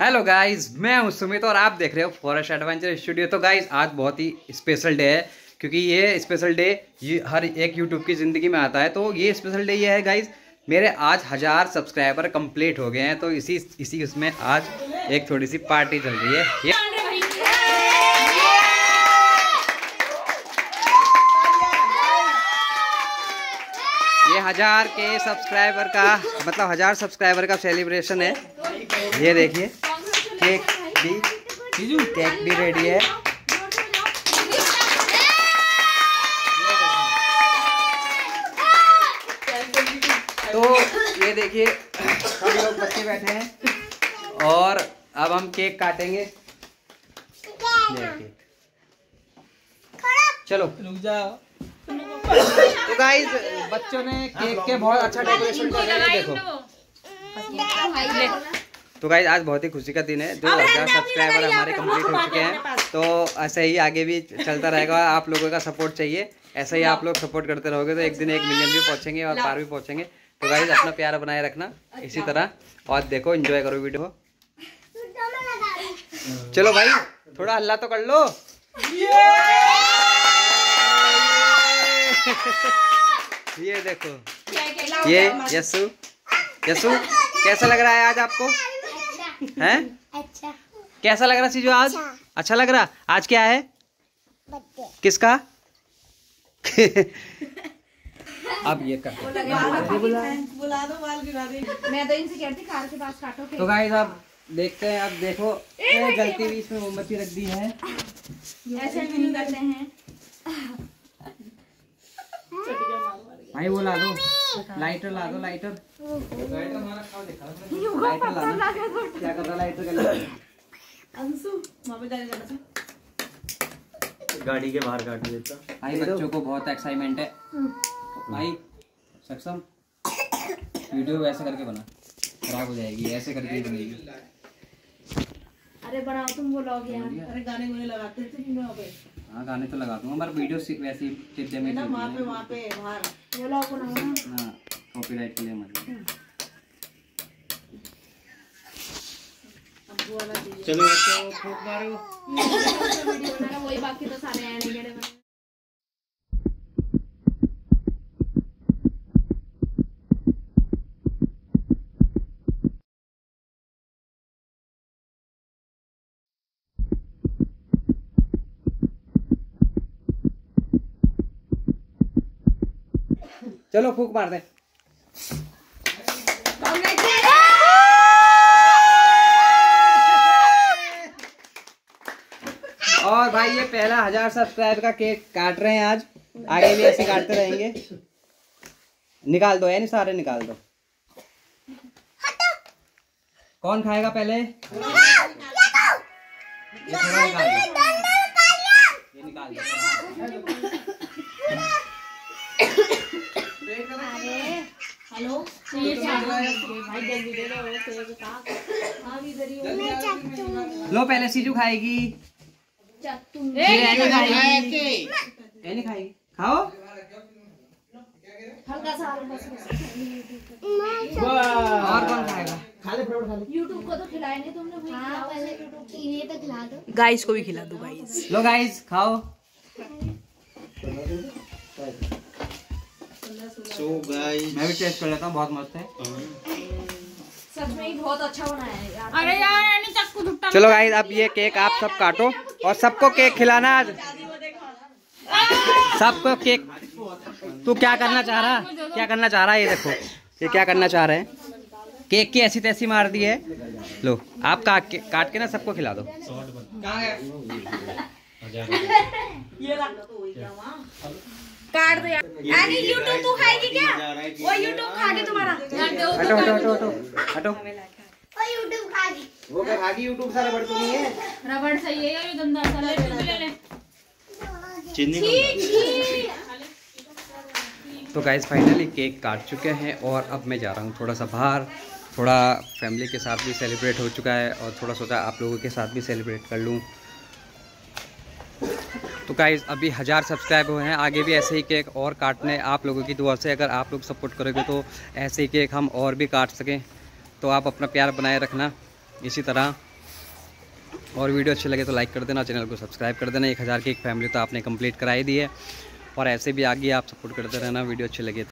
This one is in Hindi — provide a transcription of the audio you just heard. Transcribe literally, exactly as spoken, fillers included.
हेलो गाइस, मैं हूं सुमित और आप देख रहे हो फॉरेस्ट एडवेंचर स्टूडियो। तो गाइस आज बहुत ही स्पेशल डे है, क्योंकि ये स्पेशल डे ये हर एक यूट्यूब की ज़िंदगी में आता है। तो ये स्पेशल डे ये है गाइस, मेरे आज हज़ार सब्सक्राइबर कंप्लीट हो गए हैं। तो इसी इसी उसमें आज एक थोड़ी सी पार्टी चल रही है। ये ये हज़ार के सब्सक्राइबर का मतलब हज़ार सब्सक्राइबर का सेलिब्रेशन है। ये देखिए, केक भी केक भी रेडी है। तो ये देखिए, हम लोग बच्चे बैठे हैं और अब हम केक काटेंगे। चलो रुक जाओ। तो गाइस बच्चों ने केक के बहुत अच्छा डेकोरेशन कर रहे हैं, देखो। तो गाइस आज बहुत ही खुशी का दिन है। दो हजार सब्सक्राइबर हमारे कंप्लीट हो चुके हैं। तो ऐसे ही आगे भी चलता रहेगा, आप लोगों का सपोर्ट चाहिए। ऐसे ही आप लोग सपोर्ट करते रहोगे तो एक दिन एक मिलियन भी पहुंचेंगे और पार भी पहुंचेंगे। तो गाइस अपना प्यार बनाए रखना इसी तरह, और देखो एंजॉय करो वीडियो। चलो भाई थोड़ा हल्ला तो कर लो। ये देखो, ये यस्सु यस्सु कैसा लग रहा है आज आपको? हैं? अच्छा। कैसा लग रहा सीजू आज? अच्छा, अच्छा लग रहा। आज क्या है? किसका? अब ये कर बुला दो, बाल गिरा दे। मैं तो इनसे कहती कार के पास काटो। तो गाइस अब देखते हैं। अब देखो गलती भी इसमें मोमबत्ती रख दी है। ऐसे नहीं करते हैं भाई। वो ला दो लाइटर, ला दो लाइटर। लाइटर हमारा खाओ, देखा लाइटर ला दो। क्या कर रहा लाइटर का? अंशु गाड़ी के बाहर काट देता भाई। बच्चों को बहुत एक्साइटमेंट है भाई। सक्षम वीडियो वैसे करके बना, खराब हो जाएगी। ऐसे करके ही बनेगी। अरे बनाओ तुम, वो लोग यार। अरे गाने मुझे लगाते थे कि मैं हो गए। हाँ गाने तो लगा दूंगा, पर वीडियो वैसे ही टिप्पे में ना वहाँ पे वहाँ पे बाहर वो लोग बनाओ ना। हाँ कॉपीराइट के लिए मत। चलो बच्चों फूंक मारो। वीडियो बनाना वही, बाकी तो सारे आने के लिए। चलो फूक मार दे। और भाई ये पहला हजार सब्सक्राइब का केक काट रहे हैं आज। आगे भी ऐसे काटते रहेंगे। निकाल दो, है नहीं सारे निकाल दो। कौन खाएगा पहले? ये थोड़ा निकाल दो, ये निकाल दो। हेलो लो पहले सीजू खाएगी। नहीं खाएगी, खाओ। हल्का सा और कौन खाएगा? खा ले फ्रूट खा ले। यूट्यूब को तो खिलाया नहीं तुमने। हाँ पहले इन्हें तो खिला दो, गाइस को भी खिला दो। गाइस लो गाइस खाओ। सो गाइस मैं भी टेस्ट कर लेता हूँ, बहुत मस्त है। सच में ही बहुत अच्छा बनाया है यार। अरे यार चलो गाइस अब ये केक आप सब काटो और सबको केक खिलाना आज। सबको केक। तू क्या करना चाह रहा क्या करना चाह रहा है? ये देखो ये क्या करना चाह रहे हैं। केक की ऐसी तैसी मार दी है। लो आप काट के काट के ना सबको खिला दो। काट दो यार। अरे यूट्यूब तू खाएगी क्या? वो यूट्यूब खा के तुम्हारा। हटो हटो हटो हटो हटो। वो यूट्यूब खा गई। वो क्या खागी? यूट्यूब सारा बड़ तो नहीं है। रबड़ सही है यार, ये गंदा सा ले ले। चीनी तो गाइस फाइनली केक काट चुके हैं और अब मैं जा रहा हूँ थोड़ा सा बाहर। थोड़ा फैमिली के साथ भी सेलिब्रेट हो चुका है और थोड़ा सोचा आप लोगों के साथ भी सेलिब्रेट कर लूँ। तो गाइस अभी हज़ार सब्सक्राइब हुए हैं, आगे भी ऐसे ही केक और काटने आप लोगों की दुआ से, अगर आप लोग सपोर्ट करोगे तो ऐसे ही केक हम और भी काट सकें। तो आप अपना प्यार बनाए रखना इसी तरह। और वीडियो अच्छी लगे तो लाइक कर देना, चैनल को सब्सक्राइब कर देना। एक हज़ार की एक फैमिली तो आपने कंप्लीट कराई दी है, और ऐसे भी आगे आप सपोर्ट करते रहना वीडियो अच्छी लगे तो।